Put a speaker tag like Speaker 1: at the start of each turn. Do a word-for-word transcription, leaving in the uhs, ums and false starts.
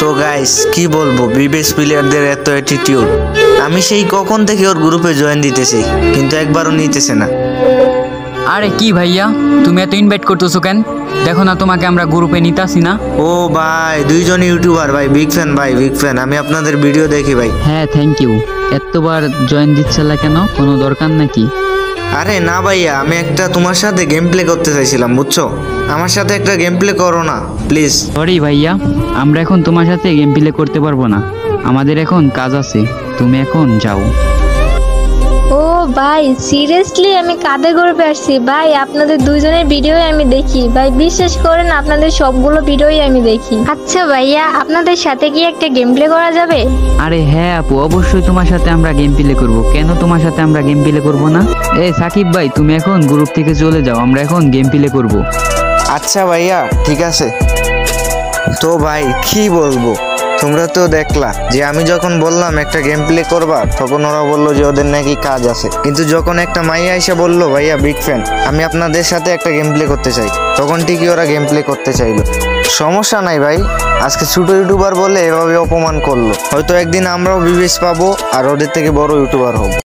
Speaker 1: তো গাইস কি বলবো, বিবেস প্লেয়ারদের এত অ্যাটিটিউড। আমি সেই কখন থেকে ওর গ্রুপে জয়েন দিতেছি, কিন্তু একবারও নিতেছে না।
Speaker 2: আরে কি ভাইয়া, তুমি এত ইনভাইট করতেছো কেন? দেখো না তোমাকে আমরা গ্রুপে নিতাছি না।
Speaker 1: ও ভাই, দুইজন ইউটিউবার ভাই, বিগ ফ্যান ভাই, বিগ ফ্যান। আমি আপনাদের ভিডিও দেখি ভাই।
Speaker 2: হ্যাঁ থ্যাংক ইউ। এতবার জয়েন দিচ্ছিল কেন, কোনো দরকার নাকি?
Speaker 1: আরে না ভাইয়া, আমি একটা তোমার সাথে গেম প্লে করতে চাইছিলাম, বুঝছো? আমার সাথে একটা গেম প্লে করো না প্লিজ।
Speaker 2: সরি ভাইয়া, আমরা এখন তোমার সাথে গেম প্লে করতে পারবো না, আমাদের এখন কাজ আছে, তুমি এখন যাও।
Speaker 3: ও ভাই সিরিয়াসলি আমি কাদের গ্রুপে আসছি ভাই? আপনাদের দুইজনের ভিডিওই আমি দেখি ভাই, বিশ্বাস করেন আপনাদের সবগুলো ভিডিওই আমি দেখি। আচ্ছা ভাইয়া, আপনাদের সাথে কি একটা গেম প্লে করা যাবে?
Speaker 2: আরে হ্যাঁ আপু, অবশ্যই তোমার সাথে আমরা গেম প্লে করব। কেন তোমার সাথে আমরা গেম প্লে করব না? এ সাকিব ভাই, তুমি এখন গ্রুপ থেকে চলে যাও, আমরা এখন গেম প্লে করব।
Speaker 1: আচ্ছা ভাইয়া ঠিক আছে। তো ভাই কি বলবো, তোমরা তো দেখলা যে আমি যখন বললাম একটা গেম প্লে করবা, তখন ওরা বললো যে ওদের নাকি কাজ আছে। কিন্তু যখন একটা মাইয়া এসে বললো ভাইয়া বিগ ফ্যান, আমি আপনাদের সাথে একটা গেম প্লে করতে চাই, তখন ঠিকই ওরা গেম প্লে করতে চাইলো। সমস্যা নাই ভাই, আজকে ছোট ইউটিউবার বলে এভাবে অপমান করলো, হয়তো একদিন আমরাও বিবেচ পাবো আর ওদের থেকে বড় ইউটিউবার হবো।